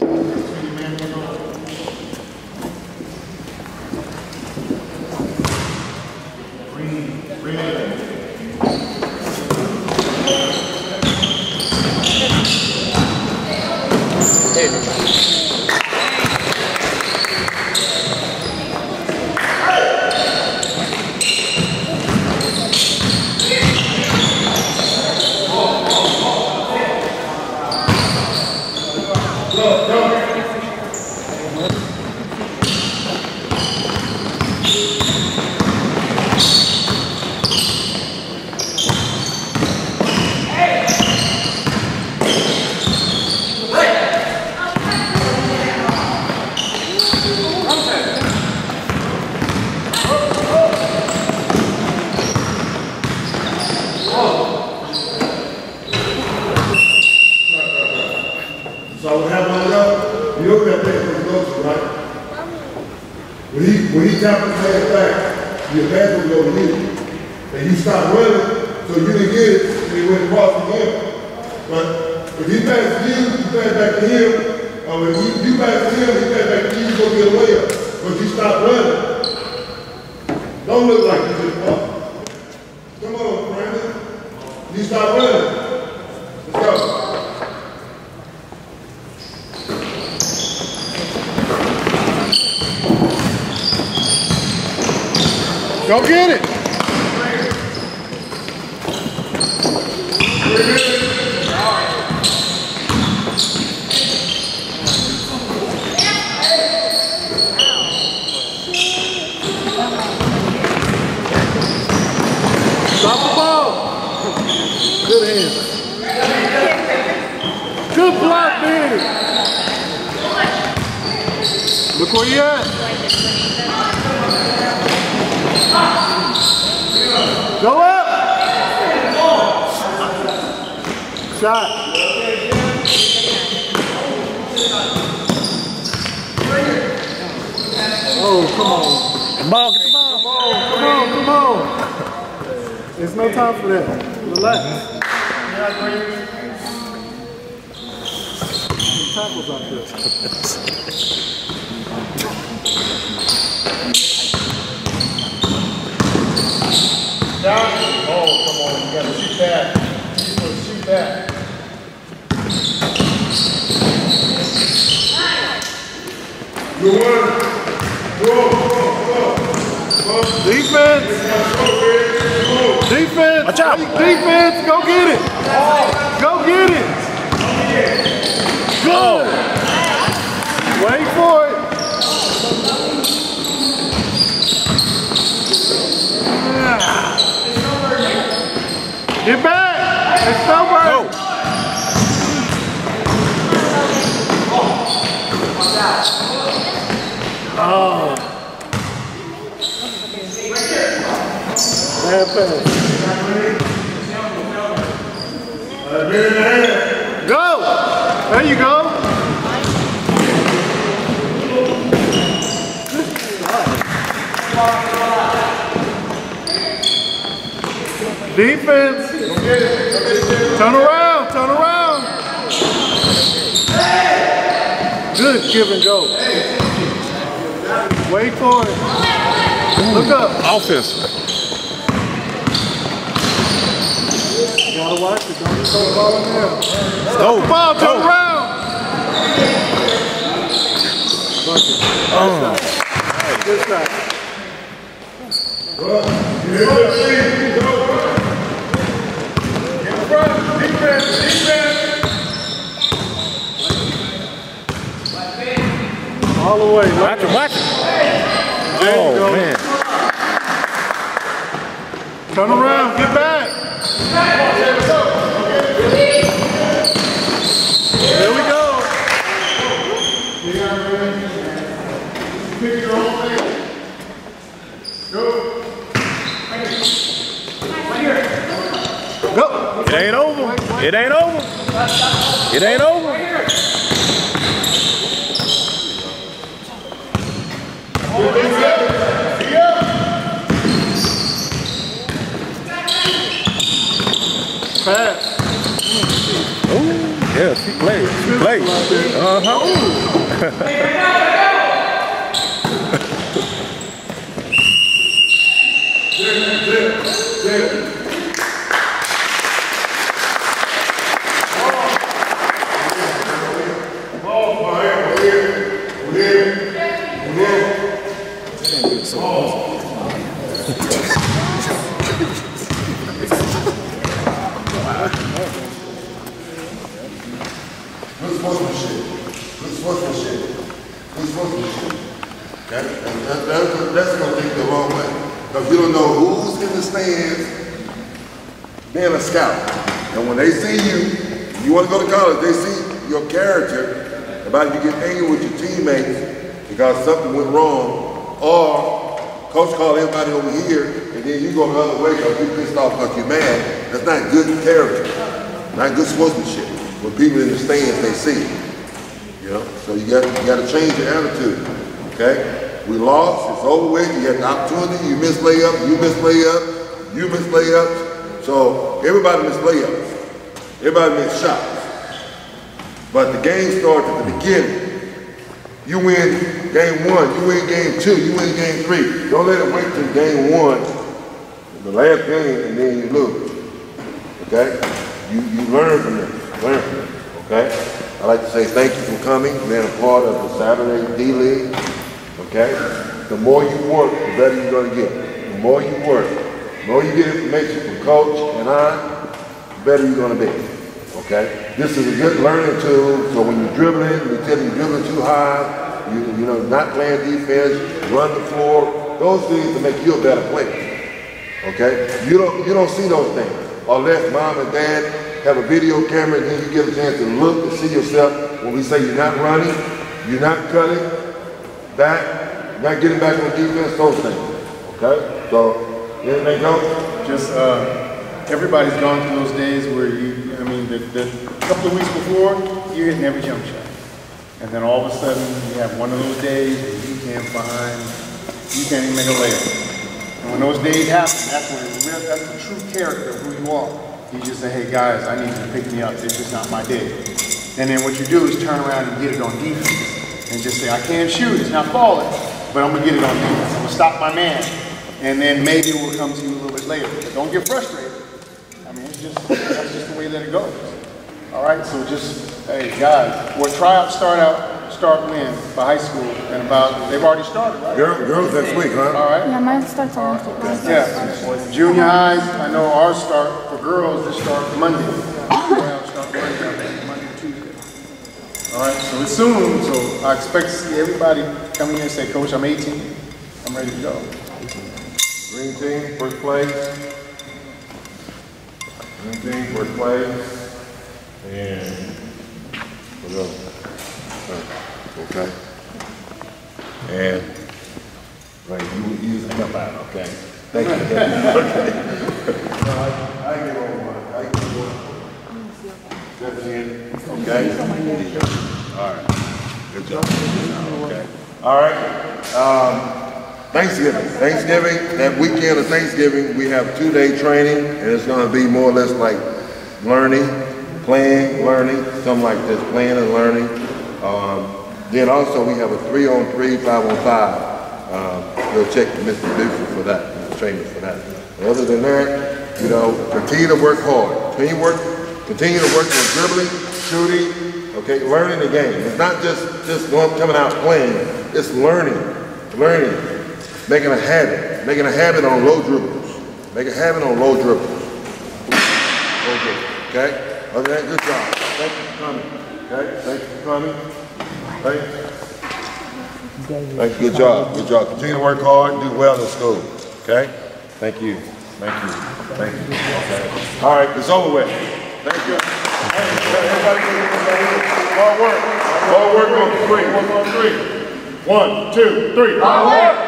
When he tapped his hand back, your back would go to you. And you stopped running, so you didn't get it, and it went across the him. But if he passed you, you pass back to him. Or if you pass to him, he pass back to you, you go get a layup. But you stopped running. Don't look like you just walked. Come on, Brandon. You stop running. Let's go. Go get it. Stop the ball. Good hand. Good block, man. Look where you at. Go up! Shot. Oh, come on. Come on, get the ball. Come on. There's no time for that. Relax. Tackles out there. Down. Oh, come on. You got to shoot that. You got to shoot that. Good one. Go. Defense. Defense. Watch out. Defense. Go get it. Go get it. Good. Wait for it. Get back! It's over! Go! Oh. Bad pass. Go! There you go! Defense! Turn around! Turn around! Good give and go. Wait for it. Look up. Offense. You gotta watch it. Don't just throw the ball in there. Go. Ball, turn around! Good shot. All the way. Watch him, watch him. There you go. Man. Turn around, get back. There we go. Go. It ain't over. It ain't over. It ain't over. Pass. Ooh, Yeah, she played. She played. That's going to take the wrong way. Because you don't know who's in the stands being a scout. And when they see you, you want to go to college, they see your character about you get angry with your teammates because something went wrong, or coach called everybody over here and then you go the other way because you pissed off because you're mad. That's not good character, not good sportsmanship. When people in the stands, they see it. You know, so you got to change your attitude. Okay, we lost. It's over with. You had the opportunity. You missed layup. You missed layup. You missed layups. So everybody missed layups. Everybody missed shots. But the game starts at the beginning. You win game 1. You win game 2. You win game 3. Don't let it wait till game 1, the last game, and then you lose. Okay? You learn from this. Learn from it. Okay? I'd like to say thank you for coming, being a part of the Saturday D-League. Okay? The more you work, the better you're going to get. The more you work, the more you get information from Coach and I, the better you're going to be. Okay? This is a good learning tool, so when you're dribbling, we tell you you're dribbling too high, you know, not playing defense, run the floor, those things to make you a better player. Okay? You don't see those things. Unless mom and dad have a video camera and then you get a chance to look and see yourself when we say you're not running, you're not cutting back, you're not getting back on defense, those things. Okay? So, anything else? Just, everybody's gone through those days where the couple of weeks before, you're hitting every jump shot. And then all of a sudden, you have one of those days where you can't even make a layup. And when those days happen, that's the true character of who you are. You just say, hey guys, I need you to pick me up. It's just not my day. And then what you do is turn around and get it on defense. And just say, I can't shoot, it's not falling, but I'm gonna get it on defense. I'm gonna stop my man. And then maybe it will come to you a little bit later. But don't get frustrated. I mean, that's just the way that it goes. All right, so just, hey guys, what tryouts start when for high school, and they've already started, right? Girls next week, huh? All right. Yeah, mine starts on Wednesday. Yeah, junior highs, I know ours start, for girls, they start Monday. Tryouts start Monday or Tuesday. All right, so it's soon, so I expect to see everybody coming in and say, Coach, I'm 18, I'm ready to go. Green team, first place. Green team, first place. And what else? Okay. And right, you use the help out, okay? Thank you. Okay. I get on one. I get one. That's in. Okay. All right. Good job. Okay. All right. Thanksgiving, that weekend of Thanksgiving, we have 2-day training, and it's going to be more or less like learning, playing, learning, something like this, playing and learning. Then also we have a 3-on-3, 5-on-5. We'll check Mr. Bishop for that, Mr. Trainer for that. And other than that, you know, continue to work hard. Continue to work on dribbling, shooting, okay, learning the game. It's not just coming out playing, it's learning, making a habit on low dribbles. Make a habit on low dribbles. Okay? Other than that, good job. Thank you for coming. Okay? Thank you for coming. Thank you. Good job. Good job. Continue to work hard and do well in school. Okay? Thank you. Thank you. Thank you. Okay. All right, it's over with. Thank you. Everybody, hard work. Hard work on 3. 1, 2, 3. Hard work.